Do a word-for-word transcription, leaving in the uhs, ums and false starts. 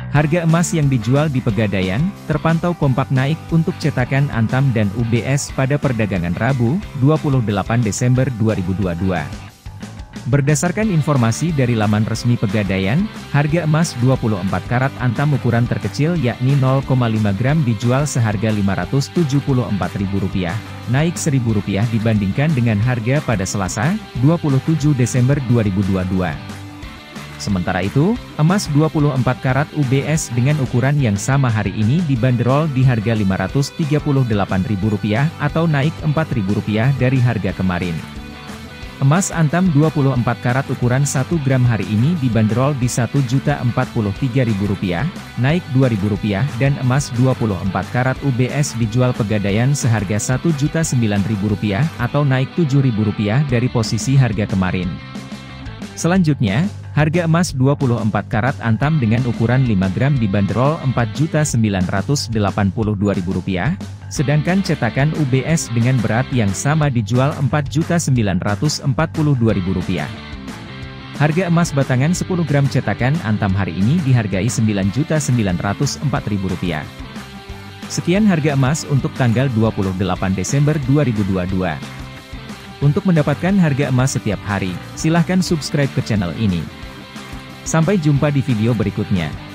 Harga emas yang dijual di Pegadaian, terpantau kompak naik untuk cetakan Antam dan U B S pada perdagangan Rabu, dua puluh delapan Desember dua ribu dua puluh dua. Berdasarkan informasi dari laman resmi Pegadaian, harga emas dua puluh empat karat Antam ukuran terkecil yakni nol koma lima gram dijual seharga lima ratus tujuh puluh empat ribu rupiah, naik seribu rupiah dibandingkan dengan harga pada Selasa, dua puluh tujuh Desember dua ribu dua puluh dua. Sementara itu, emas dua puluh empat karat U B S dengan ukuran yang sama hari ini dibanderol di harga lima ratus tiga puluh delapan ribu rupiah atau naik empat ribu rupiah dari harga kemarin. Emas Antam dua puluh empat karat ukuran satu gram hari ini dibanderol di satu juta empat puluh tiga ribu rupiah, naik dua ribu rupiah, dan emas dua puluh empat karat U B S dijual Pegadaian seharga satu juta sembilan ribu rupiah atau naik tujuh ribu rupiah dari posisi harga kemarin. Selanjutnya, harga emas dua puluh empat karat Antam dengan ukuran lima gram dibanderol empat juta sembilan ratus delapan puluh dua ribu rupiah, sedangkan cetakan U B S dengan berat yang sama dijual empat juta sembilan ratus empat puluh dua ribu rupiah. Harga emas batangan sepuluh gram cetakan Antam hari ini dihargai sembilan juta sembilan ratus empat ribu rupiah. Sekian harga emas untuk tanggal dua puluh delapan Desember dua ribu dua puluh dua. Untuk mendapatkan harga emas setiap hari, silahkan subscribe ke channel ini. Sampai jumpa di video berikutnya.